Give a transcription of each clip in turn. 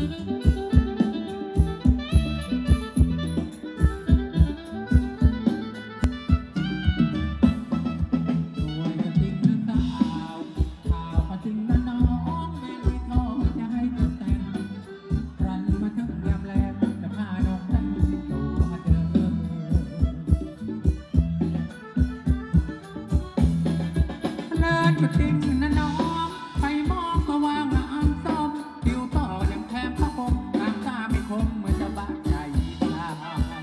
ก็ทิ้งนะน้องไปมองก็ว่างามส้มผิวต่อยังแทมพระพรหมตามตาไม่คมเหมือนจะบาดใจตาย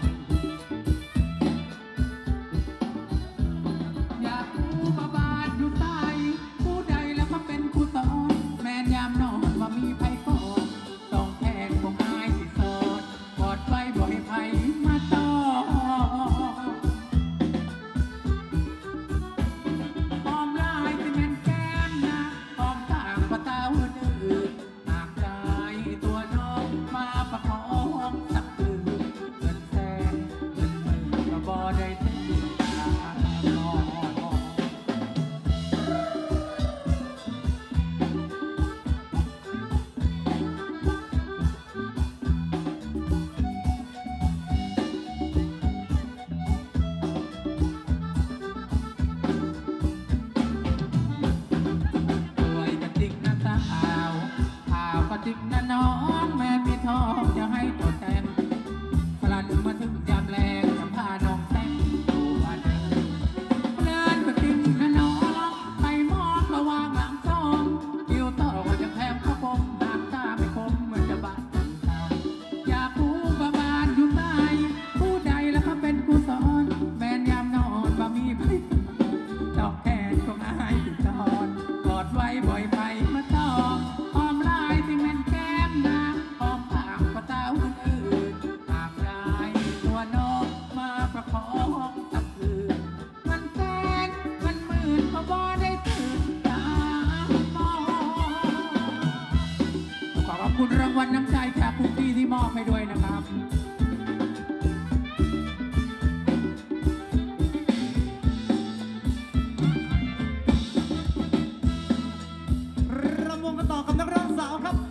อยากรู้ว่าบาดอยู่ใต้ผู้ใดแล้วก็เป็นผู้สอนแม่ยามนอนว่ามีไผก่อนต้องแทนคงอายสิโสดกอดไว้บ่ให้ไผมาต่อจิกนะน้องแม่พี่ทองจะให้ตัวแทนพลันมาถึงยามแรงจะพาน้องแต่งตัวเดินเดินก็จิกนะน้องไปมองระวางหลังซองคิวต่อว่าจะแทงพระพรหมหางตาไม่คมเหมือนจะบาดอยากรู้ว่าบาดอยู่ไหนผู้ใดแล้วก็เป็นผู้สอนแม่ยามนอนว่ามีไผดอกแทนก็อายติดตอนกอดไว้บ่อยไปมาต่อขอบคุณรางวัลน้ำใจจากคุกกี้ที่มอบให้ด้วยนะครับรำวงกันต่อกับนักร้องสาวครับ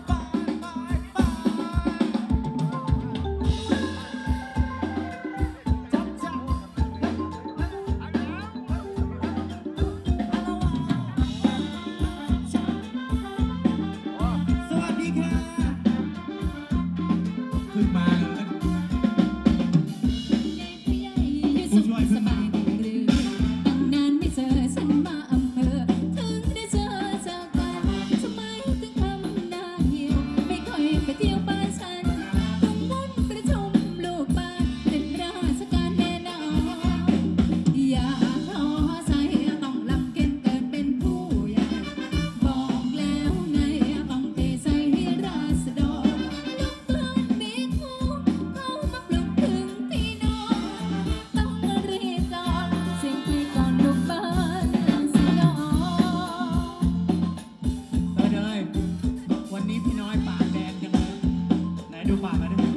ผู้ช่วยขึ้นมาตั้งนานไม่เจอฉันมาอำเภอถึงได้เจอกันทำไมถึงทำหน้าเหี่ยวไม่ค่อยไปเที่ยวบ้านฉันต้องมุ่นประชุมลูกบ้านเป็นราชการแน่นอนอย่าท้อใจต้องลำเกินเกิดเป็นผู้ใหญ่บอกแล้วไงต้องเทใจให้ราษฎรลูกกลอนมีคู่เข้ามาปลุกถึงที่นอนวันนี้พี่น้อยปากแดงจังเลยไหนดูปากมาดิ